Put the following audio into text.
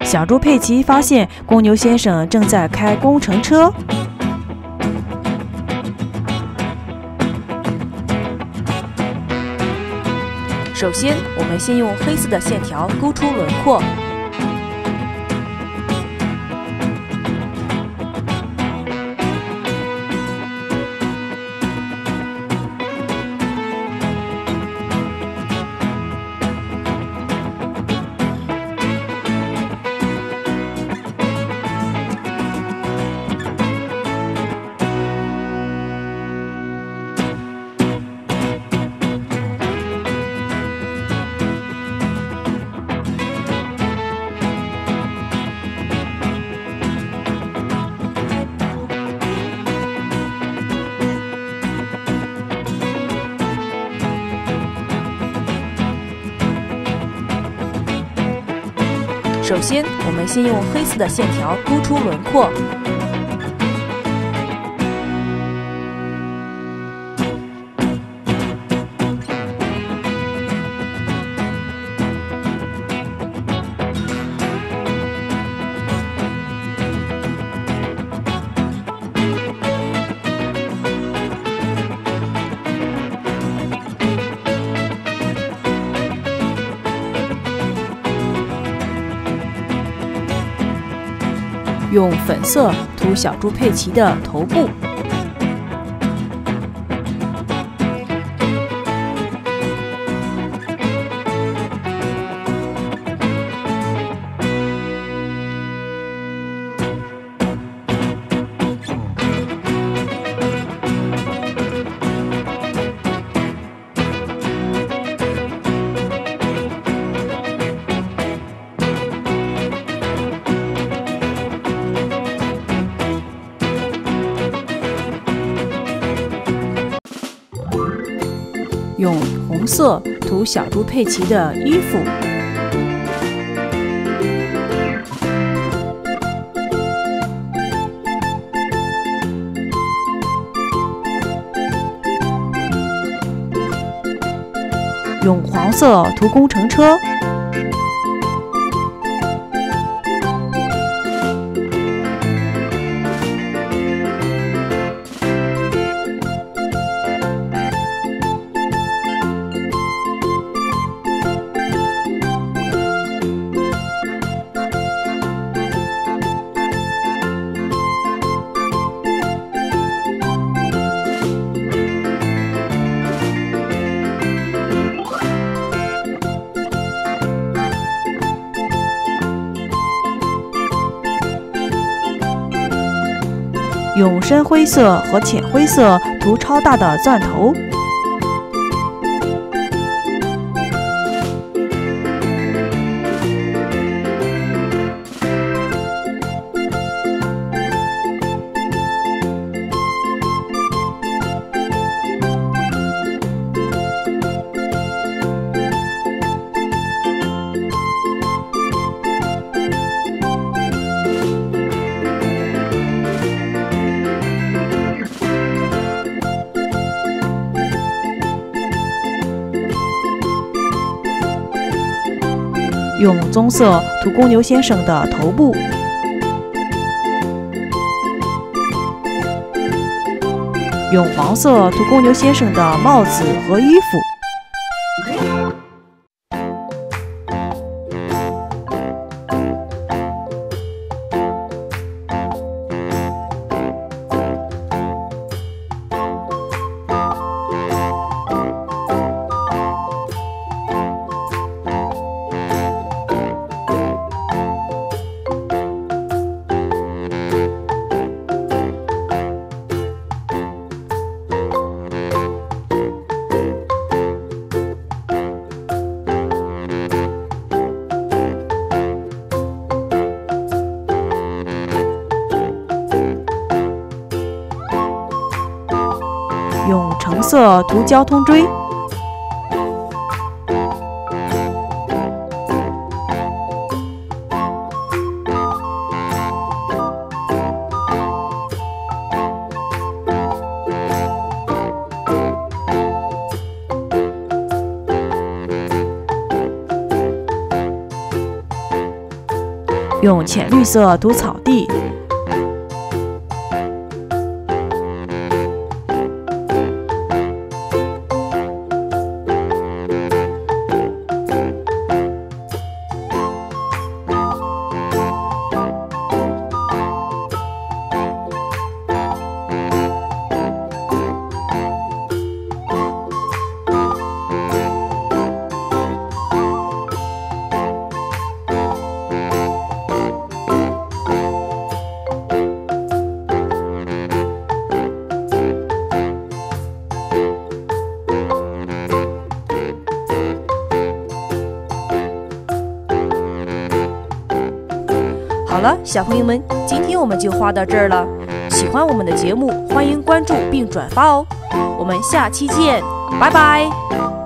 小猪佩奇发现公牛先生正在开工程车。首先，我们先用黑色的线条勾出轮廓。首先，我们先用黑色的线条勾出轮廓。用粉色涂小猪佩奇的头部。用红色涂小猪佩奇的衣服。用黄色涂工程车。用深灰色和浅灰色涂超大的钻头。用棕色涂公牛先生的头部。用黄色涂公牛先生的帽子和衣服。用橙色涂交通锥。 用浅绿色涂草地。好了，小朋友们，今天我们就画到这儿了。喜欢我们的节目，欢迎关注并转发哦。我们下期见，拜拜。